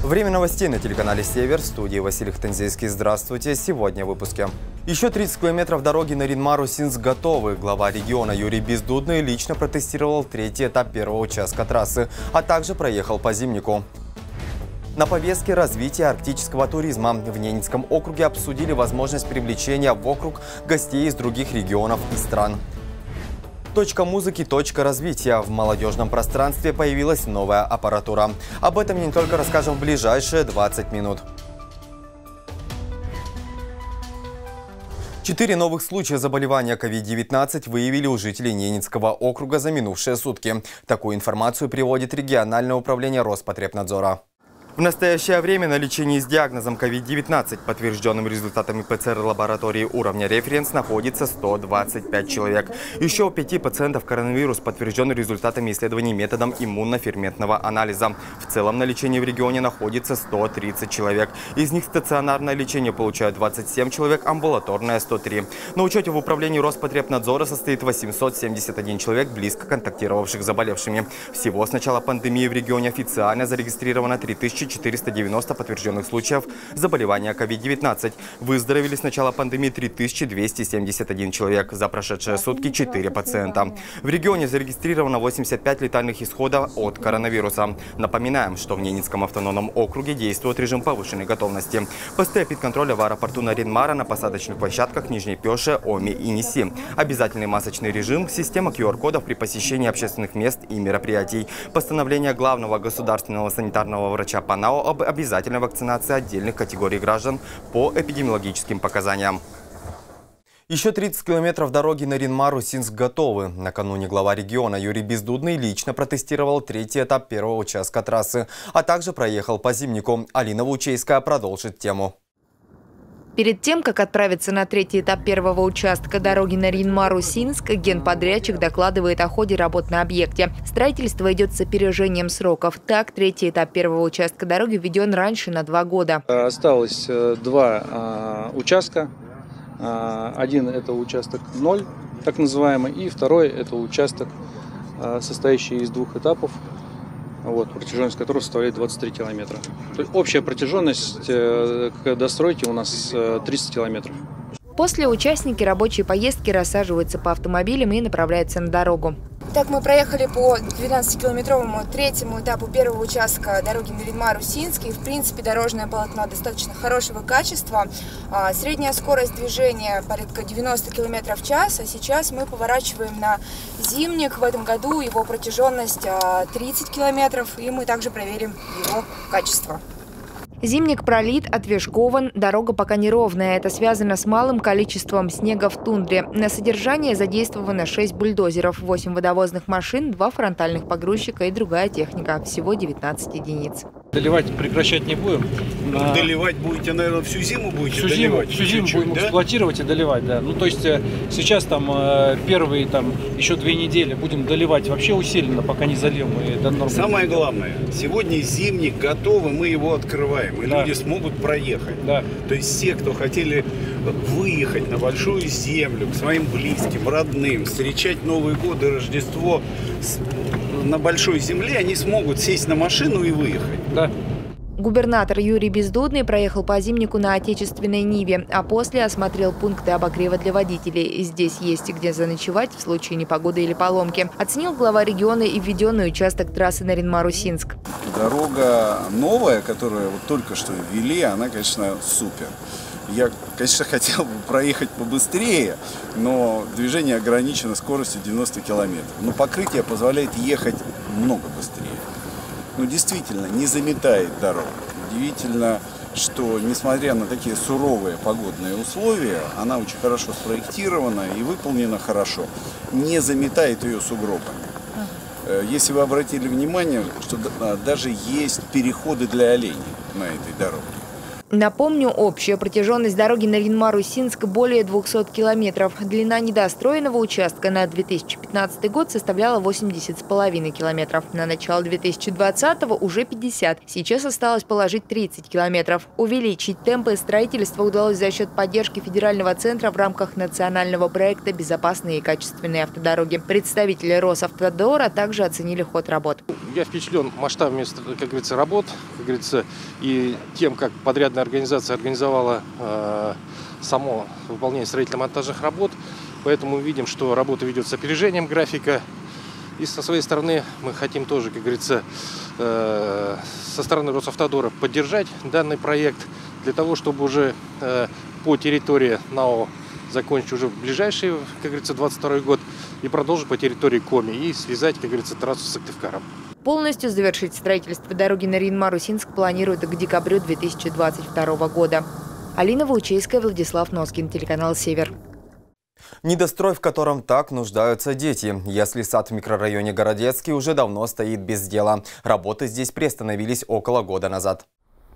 Время новостей на телеканале «Север». В студии Василий Хтензейский. Здравствуйте. Сегодня в выпуске. Еще 30 километров дороги Нарин-Мару-Синск готовы. Глава региона Юрий Бездудный лично протестировал третий этап первого участка трассы, а также проехал по Зимнику. На повестке развитие арктического туризма. В Ненецком округе обсудили возможность привлечения в округ гостей из других регионов и стран. Точка музыки, точка развития. В молодежном пространстве появилась новая аппаратура. Об этом не только расскажем в ближайшие 20 минут. 4 новых случая заболевания COVID-19 выявили у жителей Ненецкого округа за минувшие сутки. Такую информацию приводит региональное управление Роспотребнадзора. В настоящее время на лечении с диагнозом COVID-19, подтвержденным результатами ПЦР-лаборатории уровня референс, находится 125 человек. Еще у 5 пациентов коронавирус подтвержден результатами исследований методом иммуноферментного анализа. В целом на лечении в регионе находится 130 человек. Из них стационарное лечение получают 27 человек, амбулаторное – 103. На учете в управлении Роспотребнадзора состоит 871 человек, близко контактировавших с заболевшими. Всего с начала пандемии в регионе официально зарегистрировано 3490 подтвержденных случаев заболевания COVID-19. Выздоровели с начала пандемии 3271 человек. За прошедшие сутки 4 пациента. В регионе зарегистрировано 85 летальных исходов от коронавируса. Напоминаем, что в Ненецком автономном округе действует режим повышенной готовности. Посты эпидконтроля в аэропорту Нарин-Мара, на посадочных площадках Нижней Пёше, Оми и Неси. Обязательный масочный режим, система QR-кодов при посещении общественных мест и мероприятий. Постановление главного государственного санитарного врача ПАНАО об обязательной вакцинации отдельных категорий граждан по эпидемиологическим показаниям. Еще 30 километров дороги Нарин-Мару-Синск готовы. Накануне глава региона Юрий Бездудный лично протестировал третий этап первого участка трассы, а также проехал по Зимнику. Алина Вучейская продолжит тему. Перед тем, как отправиться на третий этап первого участка дороги Нарин-Мару-Синск, генподрядчик докладывает о ходе работ на объекте. Строительство идет с опережением сроков. Так, третий этап первого участка дороги введен раньше на 2 года. Осталось 2 участка. Один – это участок 0, так называемый, и второй – это участок, состоящий из 2 этапов, протяженность которого составляет 23 километра. То есть общая протяженность к достройке у нас 300 километров. После участники рабочей поездки рассаживаются по автомобилям и направляются на дорогу. Так, мы проехали по 12-километровому третьему этапу первого участка дороги Нарин-Мару-Синск. И, в принципе, дорожное полотно достаточно хорошего качества. Средняя скорость движения порядка 90 км в час. А сейчас мы поворачиваем на Зимник. В этом году его протяженность 30 км. И мы также проверим его качество. Зимник пролит, отвежкован, дорога пока неровная. Это связано с малым количеством снега в тундре. На содержание задействовано 6 бульдозеров, 8 водовозных машин, 2 фронтальных погрузчика и другая техника. Всего 19 единиц. Доливать прекращать не будем. Доливать будете, наверное, всю зиму будете всю доливать? Всю зиму будем, да? Эксплуатировать и доливать, да. То есть сейчас первые еще 2 недели будем доливать вообще усиленно, пока не зальем. Самое главное, сегодня Зимник готовы, мы его открываем. И люди смогут проехать. Да. То есть все, кто хотели выехать на большую землю к своим близким, родным, встречать Новый год и Рождество на большой земле, они смогут сесть на машину и выехать. Да. Губернатор Юрий Бездудный проехал по Зимнику на отечественной Ниве, а после осмотрел пункты обогрева для водителей. Здесь есть где заночевать в случае непогоды или поломки. Оценил глава региона и введенный участок трассы Нарин-Мару-Синск. Дорога новая, которую только что ввели, она, конечно, супер. Я, конечно, хотел бы проехать побыстрее, но движение ограничено скоростью 90 километров. Но покрытие позволяет ехать много быстрее. Действительно, не заметает дорогу. Удивительно, что, несмотря на такие суровые погодные условия, она очень хорошо спроектирована и выполнена хорошо. Не заметает ее сугробами. Если вы обратили внимание, что даже есть переходы для оленей на этой дороге. Напомню, общая протяженность дороги Нарьян-Мар-Усинск более 200 километров. Длина недостроенного участка на 2015 год составляла 80,5 километров. На начало 2020-го уже 50. Сейчас осталось положить 30 километров. Увеличить темпы строительства удалось за счет поддержки федерального центра в рамках национального проекта «Безопасные и качественные автодороги». Представители Росавтодора также оценили ход работ. Я впечатлен масштабами, как говорится, работ, как говорится, и тем, как подрядная организация организовала само выполнение строительно-монтажных работ. Поэтому мы видим, что работа ведет с опережением графика. И со своей стороны мы хотим тоже, как говорится, со стороны Росавтодора поддержать данный проект для того, чтобы уже по территории НАО закончить уже в ближайший, как говорится, 22 год и продолжить по территории Коми и связать, как говорится, трассу с Сыктывкаром. Полностью завершить строительство дороги Нарьян-Мар-Усинск планируют к декабрю 2022 года. Алина Ваучейская, Владислав Носкин, телеканал «Север». Недострой, в котором так нуждаются дети. Ясли-сад в микрорайоне Городецкий уже давно стоит без дела. Работы здесь приостановились около года назад.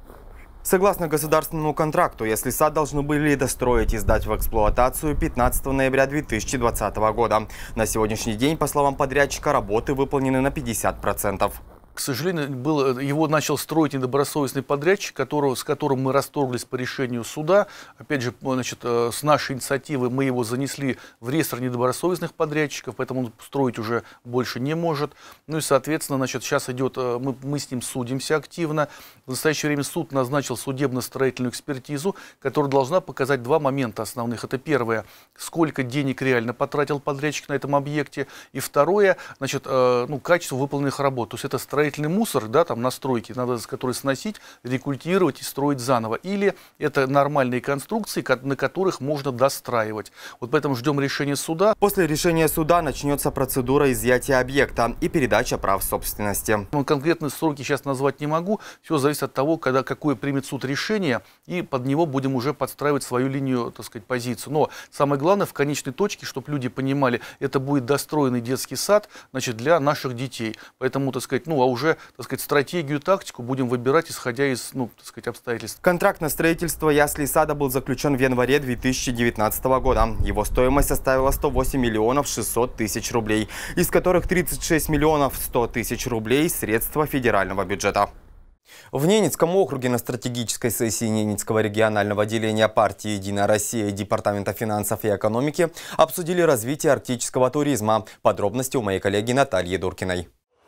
Согласно государственному контракту, ясли-сад должны были достроить и сдать в эксплуатацию 15 ноября 2020 года. На сегодняшний день, по словам подрядчика, работы выполнены на 50%. К сожалению, его начал строить недобросовестный подрядчик, с которым мы расторглись по решению суда. Опять же, значит, с нашей инициативы мы его занесли в реестр недобросовестных подрядчиков, поэтому он строить уже больше не может. Ну и, соответственно, значит, сейчас идет, мы с ним судимся активно. В настоящее время суд назначил судебно-строительную экспертизу, которая должна показать два момента основных. Это первое, сколько денег реально потратил подрядчик на этом объекте. И второе, значит, качество выполненных работ. То есть это строительный мусор, да, там на стройке, надо, который сносить, рекультивировать и строить заново. Или это нормальные конструкции, на которых можно достраивать. Вот поэтому ждем решения суда. После решения суда начнется процедура изъятия объекта и передача прав собственности. Конкретные сроки сейчас назвать не могу. Все зависит от того, какое примет суд решение, и под него будем уже подстраивать свою линию, так сказать, позицию. Но самое главное, в конечной точке, чтобы люди понимали, это будет достроенный детский сад, значит, для наших детей. Поэтому, так сказать, а уже, так сказать, стратегию, тактику будем выбирать, исходя из, так сказать, обстоятельств. Контракт на строительство ясли-сада был заключен в январе 2019 года. Его стоимость составила 108 миллионов 600 тысяч рублей, из которых 36 миллионов 100 тысяч рублей – средства федерального бюджета. В Ненецком округе на стратегической сессии Ненецкого регионального отделения партии «Единая Россия» и Департамента финансов и экономики обсудили развитие арктического туризма. Подробности у моей коллеги Натальи Дуркиной.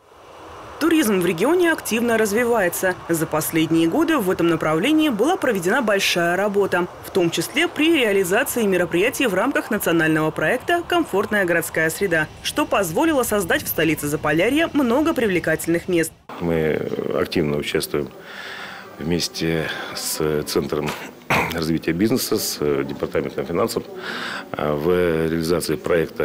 Туризм в регионе активно развивается. За последние годы в этом направлении была проведена большая работа, в том числе при реализации мероприятий в рамках национального проекта «Комфортная городская среда», что позволило создать в столице Заполярья много привлекательных мест. Мы активно участвуем вместе с Центром развития бизнеса, с Департаментом финансов в реализации проекта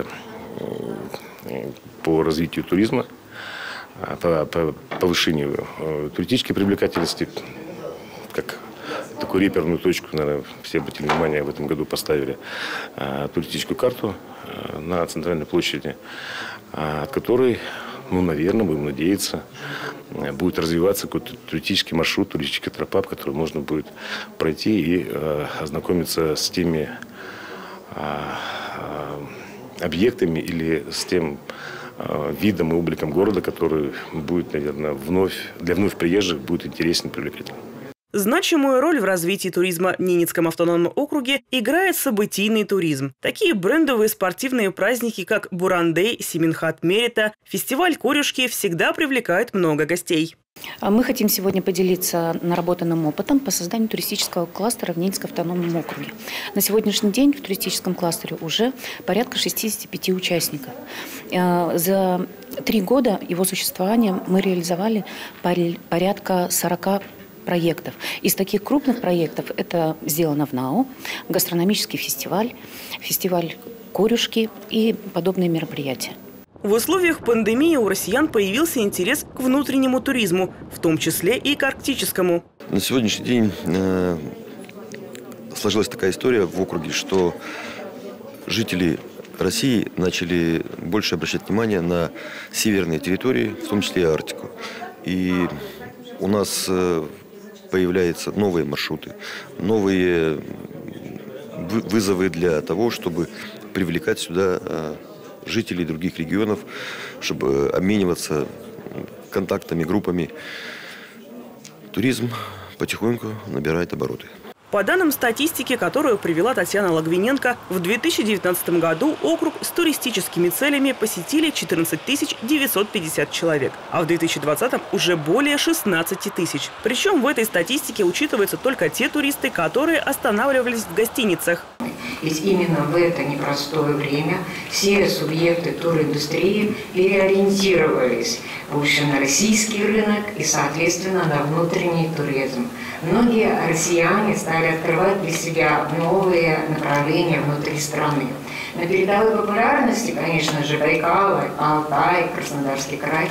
по развитию туризма, по повышению туристической привлекательности. Как такую реперную точку, наверное, все обратили внимание, в этом году поставили туристическую карту на центральной площади, от которой, наверное, будем надеяться, будет развиваться какой-то туристический маршрут, туристическая тропа, по которой можно будет пройти и ознакомиться с теми объектами или с тем видом и обликом города, который будет, наверное, для вновь приезжих будет интересен и привлекательным. Значимую роль в развитии туризма в Ненецком автономном округе играет событийный туризм. Такие брендовые спортивные праздники, как Бурандей, Семенхат Мерита, фестиваль Корюшки всегда привлекают много гостей. Мы хотим сегодня поделиться наработанным опытом по созданию туристического кластера в Ненецком автономном округе. На сегодняшний день в туристическом кластере уже порядка 65 участников. За 3 года его существования мы реализовали порядка 40 проектов. Из таких крупных проектов это сделано в НАО, гастрономический фестиваль, фестиваль Корюшки и подобные мероприятия. В условиях пандемии у россиян появился интерес к внутреннему туризму, в том числе и к арктическому. На сегодняшний день сложилась такая история в округе, что жители России начали больше обращать внимание на северные территории, в том числе и Арктику. И у нас появляются новые маршруты, новые вызовы для того, чтобы привлекать сюда жителей других регионов, чтобы обмениваться контактами, группами. Туризм потихоньку набирает обороты. По данным статистики, которую привела Татьяна Логвиненко, в 2019 году округ с туристическими целями посетили 14 950 человек, а в 2020 уже более 16 тысяч. Причем в этой статистике учитываются только те туристы, которые останавливались в гостиницах. Ведь именно в это непростое время все субъекты туриндустрии переориентировались больше на российский рынок и, соответственно, на внутренний туризм. Многие россияне стали открывать для себя новые направления внутри страны. На передовой популярности, конечно же, Байкал, Алтай, Краснодарский край.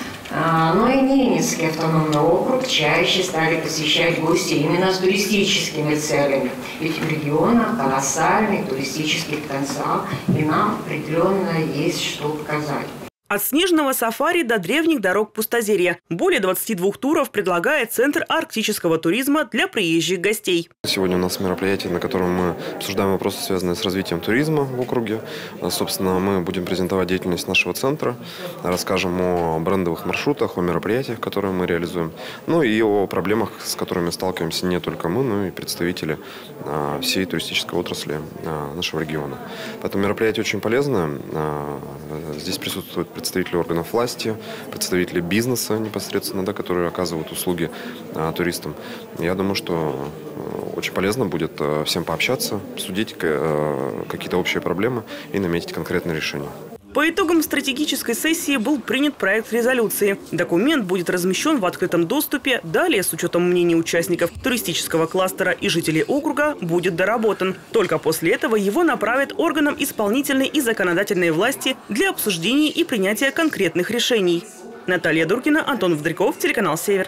Но и Ненецкий автономный округ чаще стали посещать гости именно с туристическими целями. Ведь у региона колоссальный туристический потенциал, и нам определенно есть что показать. От снежного сафари до древних дорог пустозерья. Более 22 туров предлагает Центр арктического туризма для приезжих гостей. Сегодня у нас мероприятие, на котором мы обсуждаем вопросы, связанные с развитием туризма в округе. Собственно, мы будем презентовать деятельность нашего центра, расскажем о брендовых маршрутах, о мероприятиях, которые мы реализуем, ну и о проблемах, с которыми сталкиваемся не только мы, но и представители всей туристической отрасли нашего региона. Поэтому мероприятие очень полезное. Здесь присутствуют представители органов власти, представители бизнеса непосредственно, да, которые оказывают услуги туристам. Я думаю, что очень полезно будет всем пообщаться, обсудить какие-то общие проблемы и наметить конкретные решения. По итогам стратегической сессии был принят проект резолюции. Документ будет размещен в открытом доступе. Далее, с учетом мнений участников туристического кластера и жителей округа, будет доработан. Только после этого его направят органам исполнительной и законодательной власти для обсуждения и принятия конкретных решений. Наталья Дуркина, Антон Вдряков, телеканал «Север».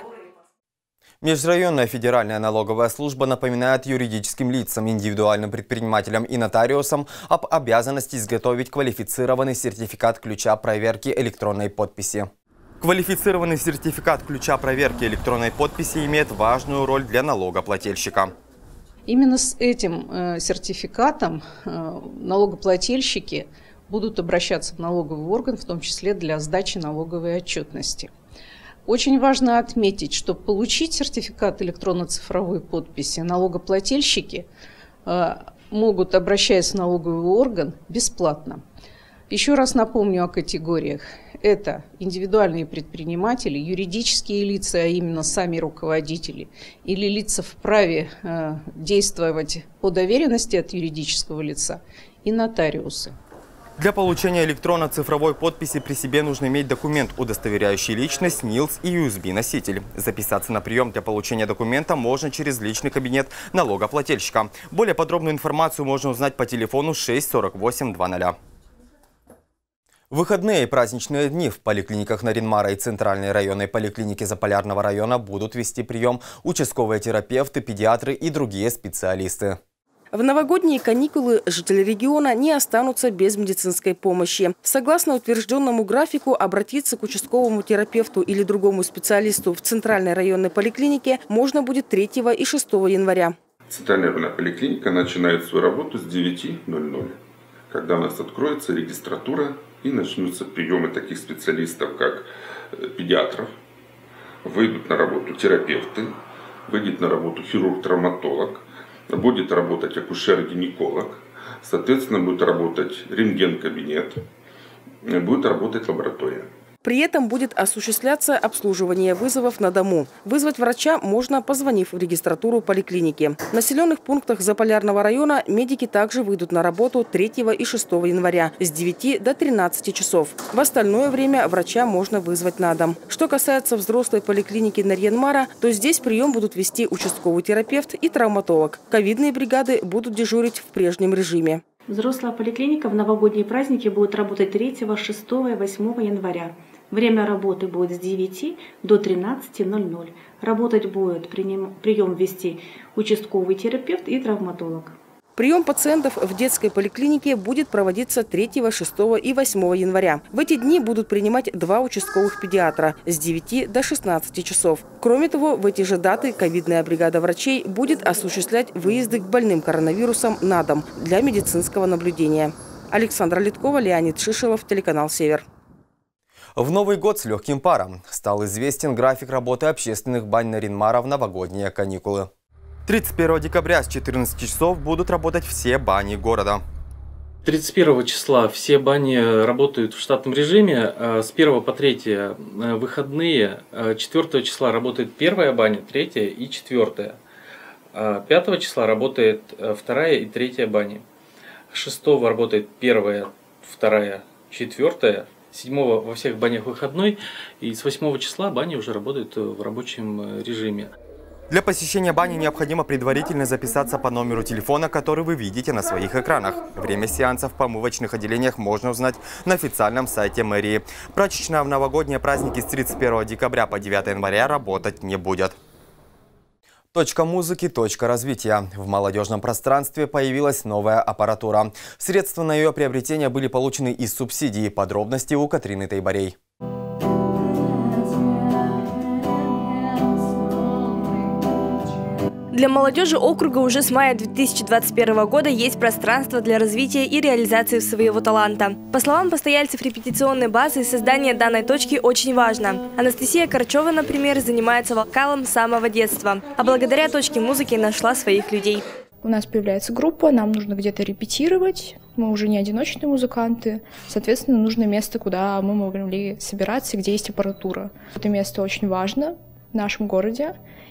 Межрайонная федеральная налоговая служба напоминает юридическим лицам, индивидуальным предпринимателям и нотариусам об обязанности изготовить квалифицированный сертификат ключа проверки электронной подписи. Квалифицированный сертификат ключа проверки электронной подписи имеет важную роль для налогоплательщика. Именно с этим сертификатом налогоплательщики будут обращаться в налоговый орган, в том числе для сдачи налоговой отчетности. Очень важно отметить, что получить сертификат электронно-цифровой подписи налогоплательщики могут, обращаясь в налоговый орган, бесплатно. Еще раз напомню о категориях. Это индивидуальные предприниматели, юридические лица, а именно сами руководители, или лица вправе действовать по доверенности от юридического лица, и нотариусы. Для получения электронно-цифровой подписи при себе нужно иметь документ, удостоверяющий личность, НИЛС и USB-носитель. Записаться на прием для получения документа можно через личный кабинет налогоплательщика. Более подробную информацию можно узнать по телефону 648-00. В выходные и праздничные дни в поликлиниках Нарьян-Мара и Центральной районной поликлинике Заполярного района будут вести прием участковые терапевты, педиатры и другие специалисты. В новогодние каникулы жители региона не останутся без медицинской помощи. Согласно утвержденному графику, обратиться к участковому терапевту или другому специалисту в Центральной районной поликлинике можно будет 3 и 6 января. Центральная районная поликлиника начинает свою работу с 9:00, когда у нас откроется регистратура и начнутся приемы таких специалистов, как педиатров, выйдут на работу терапевты, выйдет на работу хирург-травматолог, будет работать акушер-гинеколог, соответственно, будет работать рентген-кабинет, будет работать лаборатория. При этом будет осуществляться обслуживание вызовов на дому. Вызвать врача можно, позвонив в регистратуру поликлиники. В населенных пунктах Заполярного района медики также выйдут на работу 3 и 6 января с 9 до 13 часов. В остальное время врача можно вызвать на дом. Что касается взрослой поликлиники Нарьян-Мара, то здесь прием будут вести участковый терапевт и травматолог. Ковидные бригады будут дежурить в прежнем режиме. Взрослая поликлиника в новогодние праздники будет работать 3, 6 и 8 января. Время работы будет с 9 до 13:00. Работать будет прием вести участковый терапевт и травматолог. Прием пациентов в детской поликлинике будет проводиться 3, 6 и 8 января. В эти дни будут принимать 2 участковых педиатра с 9 до 16 часов. Кроме того, в эти же даты ковидная бригада врачей будет осуществлять выезды к больным коронавирусом на дом для медицинского наблюдения. Александра Литкова, Леонид Шишелов, телеканал «Север». В Новый год с легким паром стал известен график работы общественных бань Нарьян-Мара в новогодние каникулы. 31 декабря с 14 часов будут работать все бани города. 31 числа все бани работают в штатном режиме, с 1 по 3 выходные, 4 числа работает первая баня, 3 и 4. 5 числа работает 2 и 3 бани. 6 работает 1, 2, 4. 7 во всех банях выходной, и с 8 числа бани уже работают в рабочем режиме. Для посещения бани необходимо предварительно записаться по номеру телефона, который вы видите на своих экранах. Время сеансов в помывочных отделениях можно узнать на официальном сайте мэрии. Прачечная в новогодние праздники с 31 декабря по 9 января работать не будет. Точка музыки, точка развития. В молодежном пространстве появилась новая аппаратура. Средства на ее приобретение были получены из субсидий. Подробности у Катрины Тайбарей. Для молодежи округа уже с мая 2021 года есть пространство для развития и реализации своего таланта. По словам постояльцев репетиционной базы, создание данной точки очень важно. Анастасия Корчева, например, занимается вокалом с самого детства, а благодаря точке музыки нашла своих людей. У нас появляется группа, нам нужно где-то репетировать, мы уже не одиночные музыканты, соответственно, нужно место, куда мы могли собираться, где есть аппаратура. Это место очень важно в нашем городе,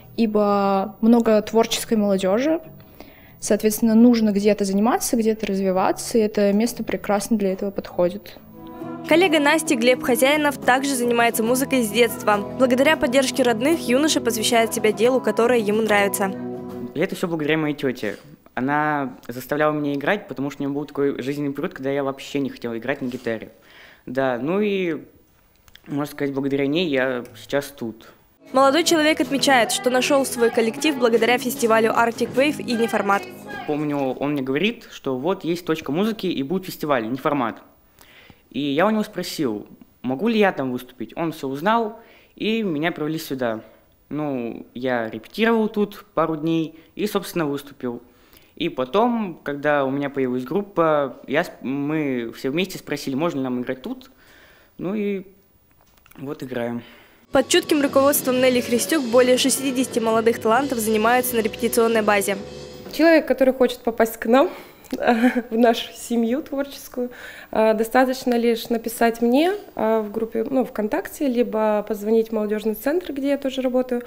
ибо много творческой молодежи, соответственно, нужно где-то заниматься, где-то развиваться, и это место прекрасно для этого подходит. Коллега Насти Глеб Хозяинов также занимается музыкой с детства. Благодаря поддержке родных юноша посвящает себя делу, которое ему нравится. И это все благодаря моей тете. Она заставляла меня играть, потому что у меня был такой жизненный период, когда я вообще не хотел играть на гитаре. Да, ну и, можно сказать, благодаря ней я сейчас тут. Молодой человек отмечает, что нашел свой коллектив благодаря фестивалю Arctic Wave и Неформат. Помню, он мне говорит, что вот есть точка музыки и будет фестиваль Неформат. И я у него спросил, могу ли я там выступить. Он все узнал, и меня провели сюда. Ну, я репетировал тут пару дней и, собственно, выступил. И потом, когда у меня появилась группа, мы все вместе спросили, можно ли нам играть тут. Ну и вот играем. Под чутким руководством Нелли Христюк более 60 молодых талантов занимаются на репетиционной базе. Человек, который хочет попасть к нам, в нашу семью творческую, достаточно лишь написать мне в группе, ВКонтакте, либо позвонить в молодежный центр, где я тоже работаю.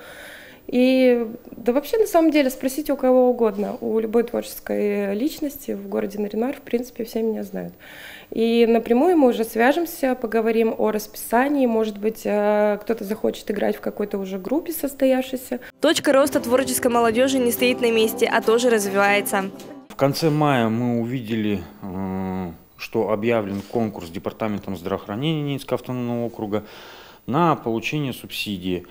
И да вообще на самом деле спросить у кого угодно, у любой творческой личности в городе Нарьян-Мар, в принципе, все меня знают. И напрямую мы уже свяжемся, поговорим о расписании, может быть, кто-то захочет играть в какой-то уже группе состоявшейся. Точка роста творческой молодежи не стоит на месте, а тоже развивается. В конце мая мы увидели, что объявлен конкурс Департаментом здравоохранения Ненецкого автономного округа на получение субсидии,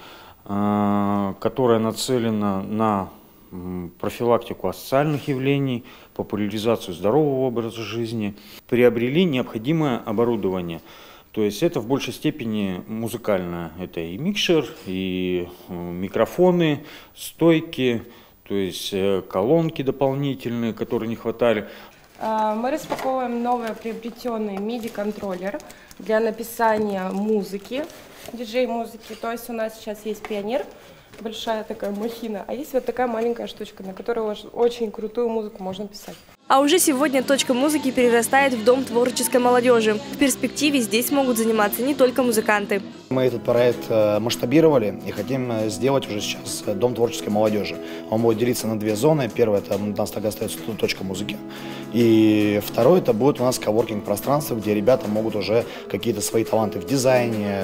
которая нацелена на профилактику асоциальных явлений, популяризацию здорового образа жизни. Приобрели необходимое оборудование. То есть это в большей степени музыкальное. Это и микшер, и микрофоны, стойки, то есть колонки дополнительные, которые не хватали. Мы распаковываем новый приобретенный MIDI-контроллер для написания музыки, диджей-музыки. То есть у нас сейчас есть пионер, большая такая махина, а есть вот такая маленькая штучка, на которой очень крутую музыку можно писать. А уже сегодня точка музыки перерастает в Дом творческой молодежи. В перспективе здесь могут заниматься не только музыканты. Мы этот проект масштабировали и хотим сделать уже сейчас Дом творческой молодежи. Он будет делиться на две зоны. Первое, это у нас так остается точка музыки. И второе, это будет у нас коворкинг пространство, где ребята могут уже какие-то свои таланты в дизайне,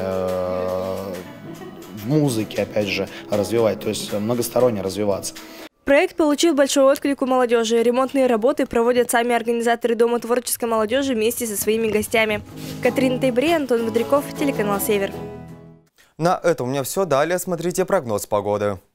в музыке, опять же, развивать, то есть многосторонне развиваться. Проект получил большой отклик у молодежи. Ремонтные работы проводят сами организаторы Дома творческой молодежи вместе со своими гостями. Катрина Тайбарей, Антон Бодряков, телеканал «Север». На этом у меня все. Далее смотрите прогноз погоды.